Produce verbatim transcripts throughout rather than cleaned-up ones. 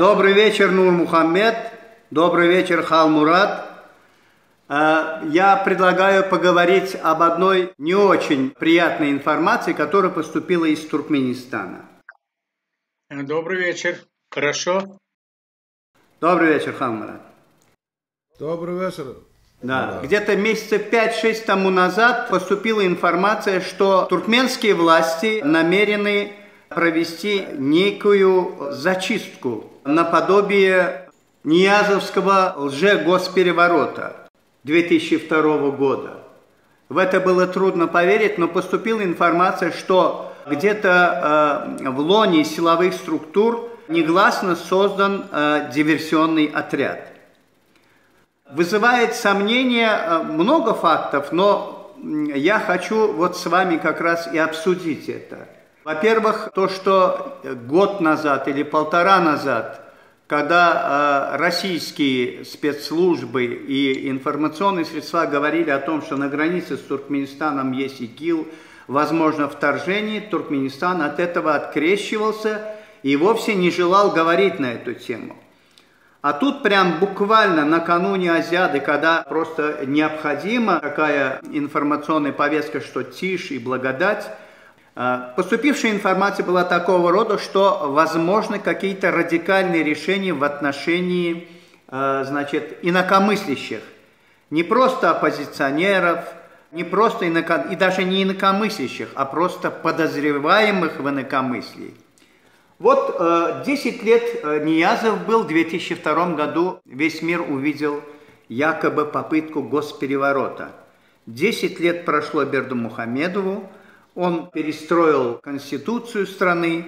Добрый вечер, Нур Мухаммед. Добрый вечер, Халмурат. Я предлагаю поговорить об одной не очень приятной информации, которая поступила из Туркменистана. Добрый вечер. Хорошо. Добрый вечер, Халмурат. Добрый вечер. Да. Где-то месяца пять-шесть тому назад поступила информация, что туркменские власти намерены провести некую зачистку наподобие Ниязовского лже-госпереворота две тысячи второго года. В это было трудно поверить, но поступила информация, что где-то э, в лоне силовых структур негласно создан э, диверсионный отряд. Вызывает сомнения много фактов, но я хочу вот с вами как раз и обсудить это. Во-первых, то, что год назад или полтора назад, когда российские спецслужбы и информационные средства говорили о том, что на границе с Туркменистаном есть ИГИЛ, возможно вторжение, Туркменистан от этого открещивался и вовсе не желал говорить на эту тему. А тут прям буквально накануне Азиады, когда просто необходима такая информационная повестка, что тишь и благодать, поступившая информация была такого рода, что возможны какие-то радикальные решения в отношении, значит, инакомыслящих. Не просто оппозиционеров, не просто инако... и даже не инакомыслящих, а просто подозреваемых в инакомыслии. Вот десять лет Ниязов был, в две тысячи втором году весь мир увидел якобы попытку госпереворота. десять лет прошло Бердымухамедову, он перестроил конституцию страны,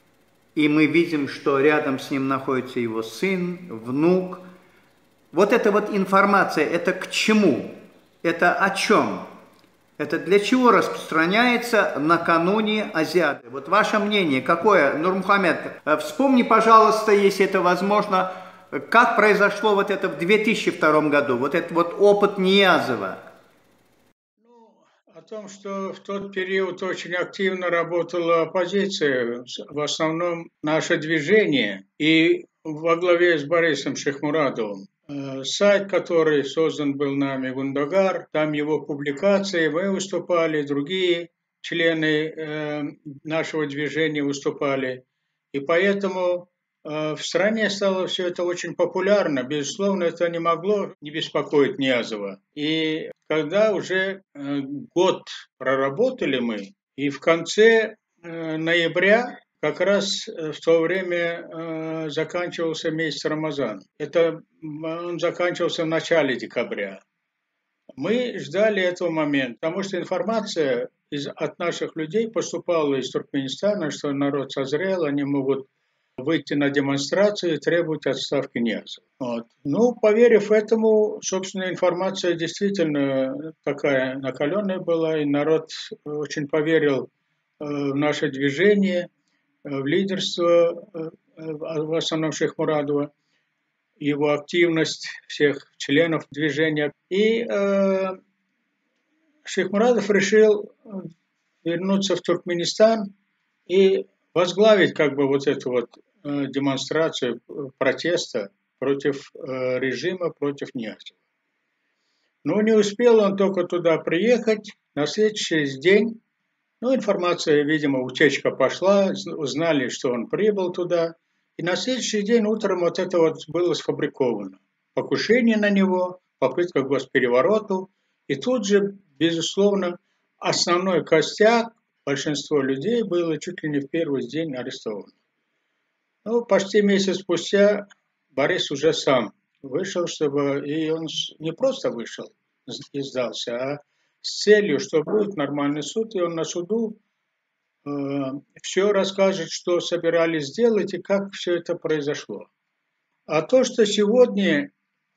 и мы видим, что рядом с ним находится его сын, внук. Вот эта вот информация, это к чему? Это о чем? Это для чего распространяется накануне Азиады? Вот ваше мнение какое, Нурмухамед? Вспомни, пожалуйста, если это возможно, как произошло вот это в две тысячи втором году, вот этот вот опыт Ниязова. Ну, о том, что в тот период очень активно работала оппозиция, в основном наше движение, и во главе с Борисом Шихмурадовым. Сайт, который создан был нами, Гундагар, там его публикации, мы выступали, другие члены э, нашего движения выступали. И поэтому э, в стране стало все это очень популярно. Безусловно, это не могло не беспокоить Ниязова. И когда уже э, год проработали мы, и в конце э, ноября как раз в то время э, заканчивался месяц Рамазан. Это он заканчивался в начале декабря. Мы ждали этого момента, потому что информация из, от наших людей поступала из Туркменистана, что народ созрел, они могут выйти на демонстрацию и требовать отставки Ниязова. Вот. Ну, поверив этому, собственно, информация действительно такая накаленная была, и народ очень поверил э, в наше движение, в лидерство, в основном Шихмурадова, его активность всех членов движения. И э, Шихмурадов решил вернуться в Туркменистан и возглавить как бы вот эту вот э, демонстрацию протеста против э, режима, против Ниязова. Но не успел он только туда приехать. На следующий день, ну, информация, видимо, утечка пошла, узнали, что он прибыл туда. И на следующий день утром вот это вот было сфабриковано. Покушение на него, попытка к госперевороту. И тут же, безусловно, основной костяк, большинство людей было чуть ли не в первый день арестовано. Ну, почти месяц спустя Борис уже сам вышел, чтобы... И он не просто вышел и сдался, а с целью, что будет нормальный суд, и он на суду э, все расскажет, что собирались сделать и как все это произошло. А то, что сегодня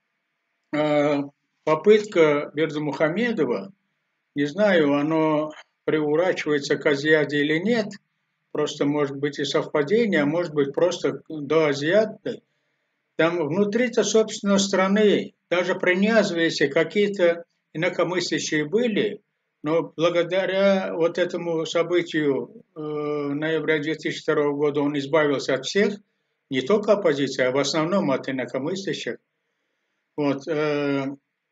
э, попытка Бердымухамедова, не знаю, оно приурачивается к Азиаде или нет, просто может быть и совпадение, а может быть просто до Азиады, там внутри-то, собственно, страны, даже при Ниязове, если какие-то инакомыслящие были, но благодаря вот этому событию э, ноября две тысячи второго года он избавился от всех, не только оппозиции, а в основном от инакомыслящих. Вот, э,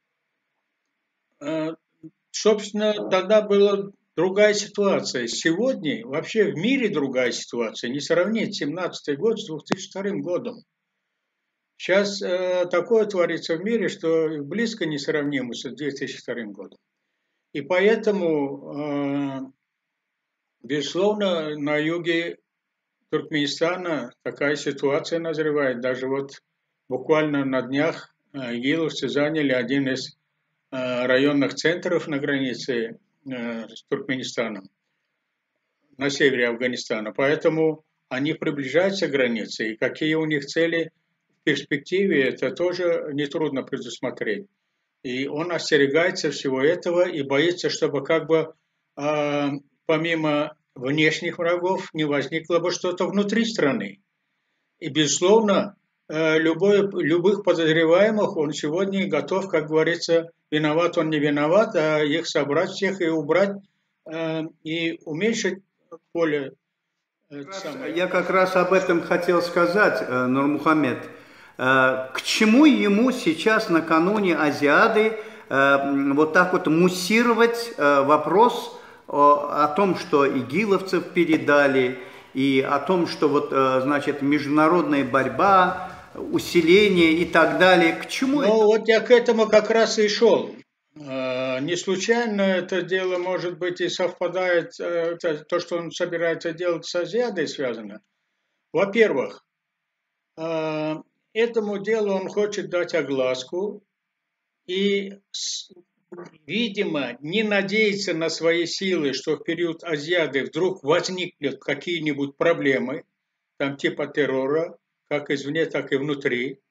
э, собственно, тогда была другая ситуация. Сегодня вообще в мире другая ситуация. Не сравнить семнадцатый год с две тысячи вторым годом. Сейчас э, такое творится в мире, что близко не сравнимо с две тысячи вторым годом. И поэтому, э, безусловно, на юге Туркменистана такая ситуация назревает. Даже вот буквально на днях э, игиловцы заняли один из э, районных центров на границе э, с Туркменистаном, на севере Афганистана. Поэтому они приближаются к границе. И какие у них цели в перспективе, это тоже нетрудно предусмотреть. И он остерегается всего этого и боится, чтобы как бы э, помимо внешних врагов не возникло бы что-то внутри страны. И, безусловно, э, любой, любых подозреваемых он сегодня готов, как говорится, виноват он не виноват, а их собрать всех и убрать, э, и уменьшить поле. Э, Я как раз об этом хотел сказать, э, Нурмухамед. К чему ему сейчас накануне Азиады вот так вот муссировать вопрос о том, что игиловцев передали, и о том, что вот, значит, международная борьба, усиление и так далее. К чему ну, это? Ну, вот я к этому как раз и шел. Не случайно это дело, может быть, и совпадает, то, что он собирается делать с Азиадой связано. Во-первых, этому делу он хочет дать огласку и, видимо, не надеется на свои силы, что в период Азиады вдруг возникнут какие-нибудь проблемы, там типа террора, как извне, так и внутри,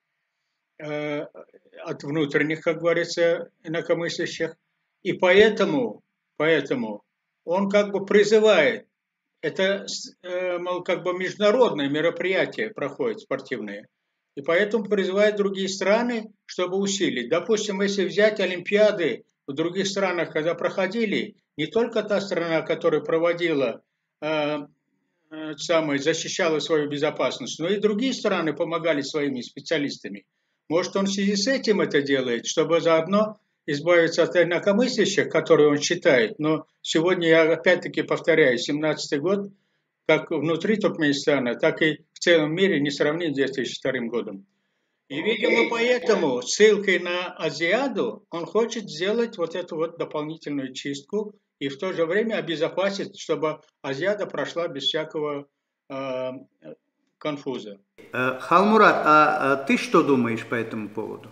э, от внутренних, как говорится, инакомыслящих. И поэтому, поэтому он как бы призывает, это, э, мол, как бы международное мероприятие проходит, спортивное, и поэтому призывает другие страны, чтобы усилить. Допустим, если взять Олимпиады в других странах, когда проходили, не только та страна, которая проводила, э, э, самое, защищала свою безопасность, но и другие страны помогали своими специалистами. Может, он в связи с этим это делает, чтобы заодно избавиться от инакомыслящих, которые он считает. Но сегодня, я опять-таки повторяю, семнадцатый год, как внутри Туркменистана, так и в целом мире не сравнить с две тысячи вторым годом. И, видимо, поэтому ссылкой на Азиаду он хочет сделать вот эту вот дополнительную чистку и в то же время обезопасить, чтобы Азиада прошла без всякого э, конфуза. Халмурат, а ты что думаешь по этому поводу?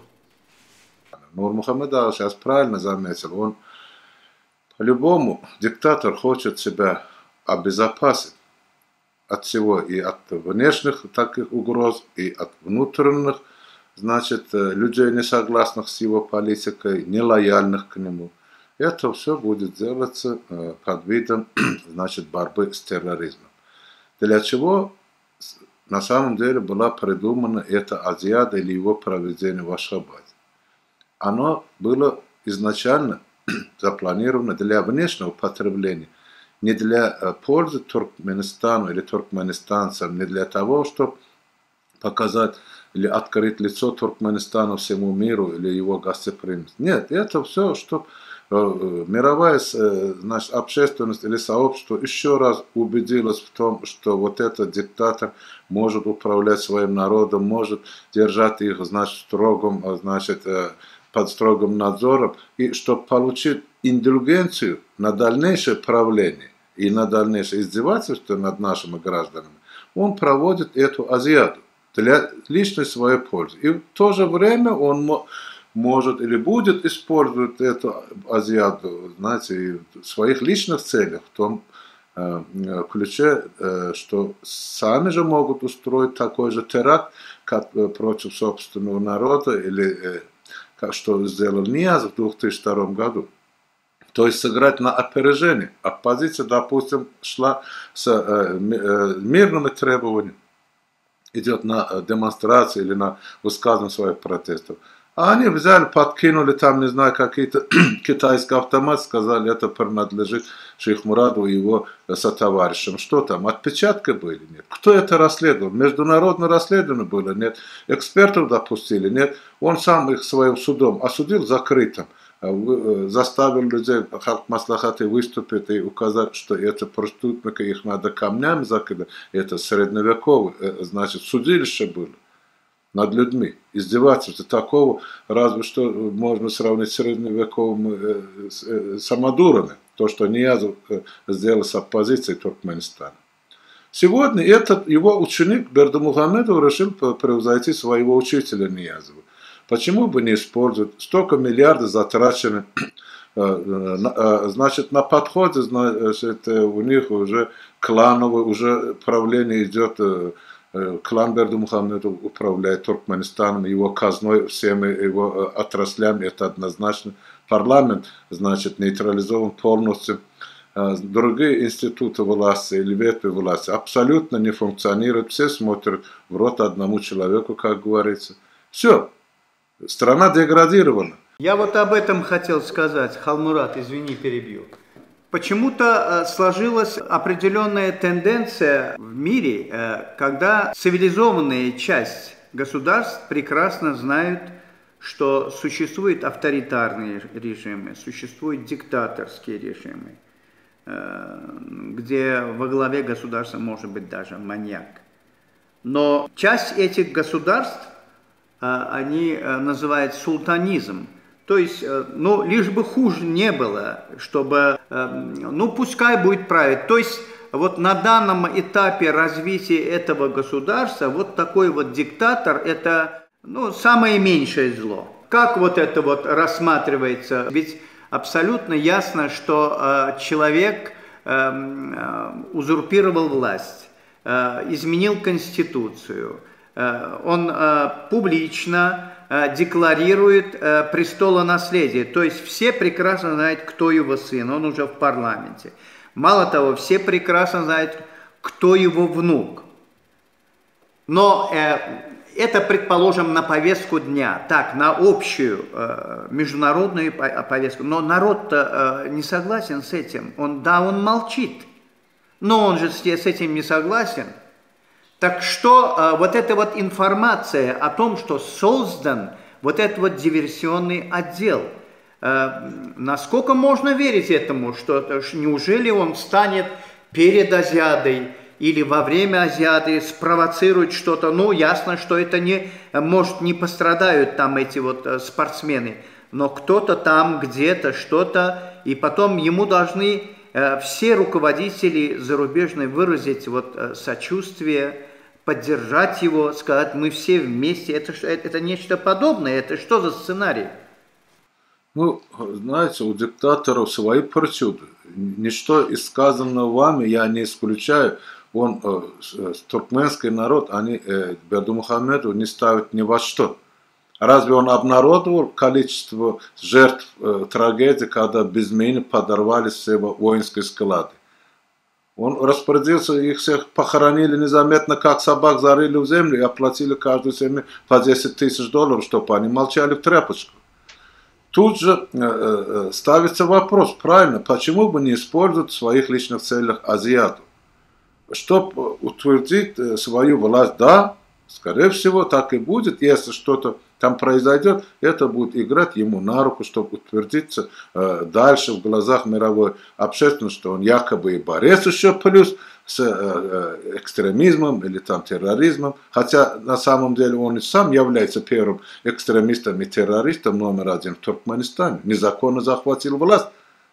Нурмухамед сейчас правильно заметил. Он по-любому, диктатор хочет себя обезопасить от всего, и от внешних таких угроз, и от внутренних, значит, людей, не согласных с его политикой, нелояльных к нему. Это все будет делаться под видом, значит, борьбы с терроризмом. Для чего на самом деле была придумана эта Азиада или его проведение в Ашхабаде? Оно было изначально запланировано для внешнего потребления, не для пользы Туркменистану или туркменистанцам, не для того, чтобы показать или открыть лицо Туркменистану всему миру или его гостеприимность. Нет, это все, чтобы мировая, значит, общественность или сообщество еще раз убедилась в том, что вот этот диктатор может управлять своим народом, может держать их, значит, в строгом, значит, под строгим надзором, и чтобы получить индульгенцию на дальнейшее правление и на дальнейшее издевательство над нашими гражданами, он проводит эту Азиаду для личной своей пользы. И в то же время он может или будет использовать эту Азиаду, знаете, в своих личных целях, в том э, ключе, э, что сами же могут устроить такой же теракт, как э, против собственного народа, или э, как что сделал Нияз в две тысячи втором году. То есть сыграть на опережение. Оппозиция, допустим, шла с э, мирными требованиями, идет на демонстрации или на высказывание своих протестов. А они взяли, подкинули там, не знаю, какие-то китайские автоматы, сказали, это принадлежит Шейх Мураду и его сотоварищам. Что там, отпечатки были? Нет. Кто это расследовал? Международное расследование было? Нет. Экспертов допустили? Нет. Он сам их своим судом осудил закрытым. Заставил людей, маслахаты, выступить и указать, что это преступники, их надо камнями закидать. Это средневековое, значит, судилище было над людьми. Издевательство такого, разве что можно сравнить с средневековыми самодурами. То, что Ниязов сделал с оппозицией Туркменистана. Сегодня этот его ученик Бердымухамедов решил превзойти своего учителя Ниязова. Почему бы не использовать? Столько миллиардов затрачены. Значит, на подходе, значит, у них уже клановое, уже правление идет. Клан Бердымухамедов управляет Туркменистаном, его казной, всеми его отраслями, это однозначно. Парламент, значит, нейтрализован полностью. Другие институты власти или ветви власти абсолютно не функционируют. Все смотрят в рот одному человеку, как говорится. Все. Страна деградирована. Я вот об этом хотел сказать, Халмурат, извини, перебью. Почему-то сложилась определенная тенденция в мире, когда цивилизованная часть государств прекрасно знают, что существуют авторитарные режимы, существуют диктаторские режимы, где во главе государства может быть даже маньяк. Но часть этих государств они называют султанизм. То есть, ну, лишь бы хуже не было, чтобы, ну, пускай будет править. То есть, вот на данном этапе развития этого государства, вот такой вот диктатор, это, ну, самое меньшее зло. Как вот это вот рассматривается? Ведь абсолютно ясно, что человек узурпировал власть, изменил конституцию, он публично декларирует престолонаследие. То есть все прекрасно знают, кто его сын, он уже в парламенте. Мало того, все прекрасно знают, кто его внук. Но э, это, предположим, на повестку дня, так, на общую э, международную повестку. Но народ-то э, не согласен с этим. Он, да, он молчит, но он же с, с этим не согласен. Так что э, вот эта вот информация о том, что создан вот этот вот диверсионный отдел, э, насколько можно верить этому, что неужели он станет перед Азиадой или во время Азиады спровоцирует что-то? Ну, ясно, что это не, может, не пострадают там эти вот э, спортсмены, но кто-то там где-то что-то, и потом ему должны все руководители зарубежные выразить вот сочувствие, поддержать его, сказать, мы все вместе. Это, это нечто подобное. Это что за сценарий? Ну, знаете, у диктаторов свои причуды. Ничто из сказанного вами я не исключаю. Он, э, туркменский народ, они э, Бердымухамеду не ставят ни во что. Разве он обнародовал количество жертв э, трагедии, когда без мины подорвались все воинские склады? Он распорядился, их всех похоронили незаметно, как собак зарыли в землю и оплатили каждую семью по десять тысяч долларов, чтобы они молчали в тряпочку. Тут же э, э, ставится вопрос, правильно, почему бы не использовать в своих личных целях Азиату? Чтобы утвердить э, свою власть, да, скорее всего, так и будет, если что-то там произойдет, это будет играть ему на руку, чтобы утвердиться э, дальше в глазах мировой общественности, что он якобы и борец еще плюс с э, э, экстремизмом или там терроризмом, хотя на самом деле он и сам является первым экстремистом и террористом номер один в Туркменистане, незаконно захватил власть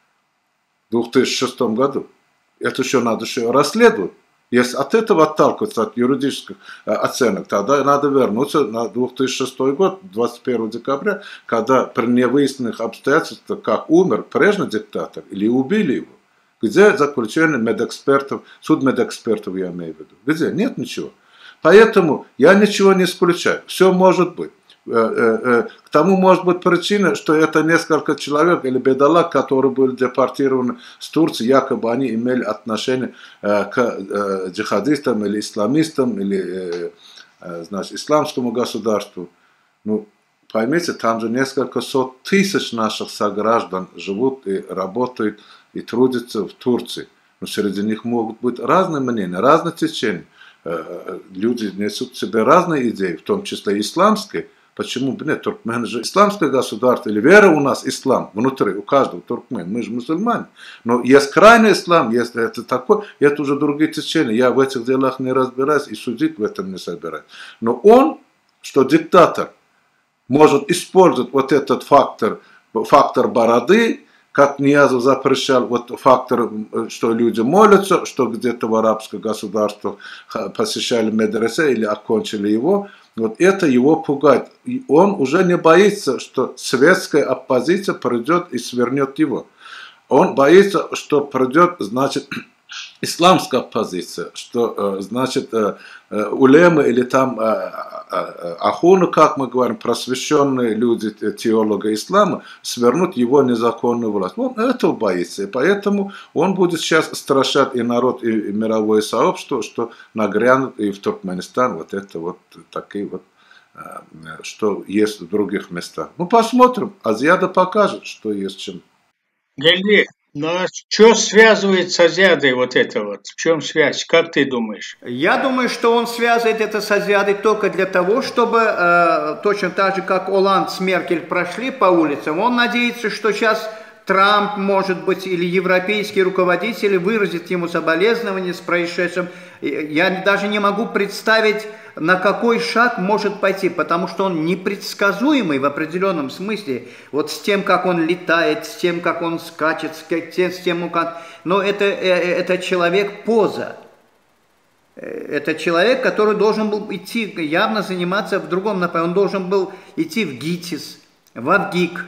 в две тысячи шестом году. Это еще надо еще расследовать. Если от этого отталкиваться, от юридических оценок, тогда надо вернуться на две тысячи шестой год, двадцать первого декабря, когда при невыясненных обстоятельствах, как умер прежний диктатор или убили его. Где заключение медэкспертов, суд медэкспертов я имею в виду? Где? Нет ничего. Поэтому я ничего не исключаю. Все может быть. К тому может быть причина, что это несколько человек или бедолаг, которые были депортированы с Турции, якобы они имели отношение к джихадистам или исламистам или, значит, исламскому государству. Ну, поймите, там же несколько сот тысяч наших сограждан живут и работают и трудятся в Турции. Но среди них могут быть разные мнения, разные течения. Люди несут в себе разные идеи, в том числе исламские. Почему бы нет? Туркмен же исламское государство, или вера у нас ислам внутри, у каждого туркмена, мы же мусульмане. Но есть крайний ислам, если это такой, это уже другие течения. Я в этих делах не разбираюсь и судить в этом не собираюсь. Но он, что диктатор, может использовать вот этот фактор, фактор бороды, как Ниязов запрещал, вот фактор, что люди молятся, что где-то в арабском государстве посещали медресе или окончили его, вот это его пугает. И он уже не боится, что светская оппозиция придет и свернет его. Он боится, что придет, значит, исламская оппозиция, что, значит, улемы или там ахуны, как мы говорим, просвещенные люди, теологи ислама, свернут его незаконную власть. Он этого боится, и поэтому он будет сейчас страшать и народ, и мировое сообщество, что нагрянут и в Туркменистан вот это вот такие вот, что есть в других местах. Ну, посмотрим, Азиада покажет, что есть чем. Гельди, ну а что связывает с Азиадой вот это вот? В чем связь? Как ты думаешь? Я думаю, что он связывает это с Азиадой только для того, чтобы, э, точно так же, как Оланд с Меркель прошли по улицам, он надеется, что сейчас Трамп, может быть, или европейские руководители выразят ему соболезнования с происшедшим. Я даже не могу представить, на какой шаг может пойти, потому что он непредсказуемый в определенном смысле. Вот с тем, как он летает, с тем, как он скачет, с тем, как... Но это, это человек-поза. Это человек, который должен был идти, явно заниматься в другом направлении. Он должен был идти в ГИТИС, в АВГИК.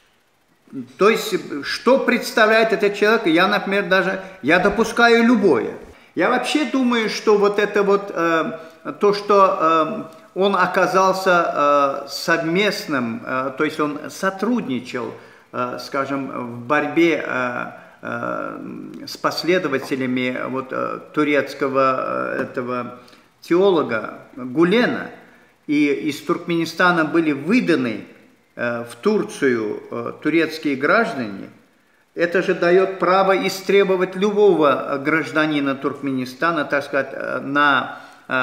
То есть, что представляет этот человек, я, например, даже, я допускаю любое. Я вообще думаю, что вот это вот, э, то, что э, он оказался э, совместным, э, то есть он сотрудничал, э, скажем, в борьбе э, э, с последователями вот, э, турецкого э, этого теолога Гулена, и из Туркменистана были выданы в Турцию турецкие граждане, это же дает право истребовать любого гражданина Туркменистана, так сказать, на,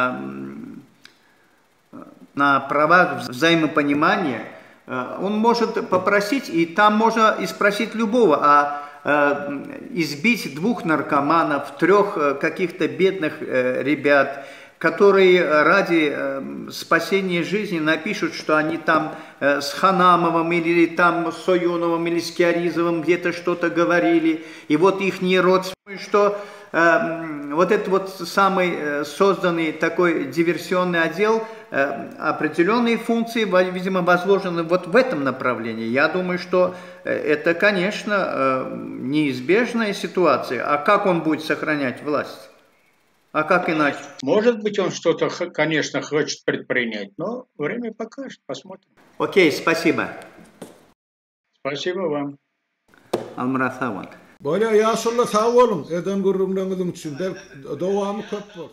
на правах взаимопонимания. Он может попросить, и там можно и спросить любого, а избить двух наркоманов, трех каких-то бедных ребят, которые ради э, спасения жизни напишут, что они там э, с Ханамовым или там с Союновым или с Киаризовым где-то что-то говорили, и вот их не родственники, что э, вот этот вот самый э, созданный такой диверсионный отдел, э, определенные функции, видимо, возложены вот в этом направлении. Я думаю, что это, конечно, э, неизбежная ситуация. А как он будет сохранять власть? А как иначе? Может быть, он что-то, конечно, хочет предпринять, но время покажет, посмотрим. Окей, спасибо. Спасибо вам. Алмурат Саван. Böyle yaşlı sağ olun. Eden gururumlarınızın içinde devamı köp var.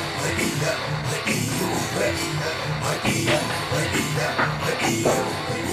Hey,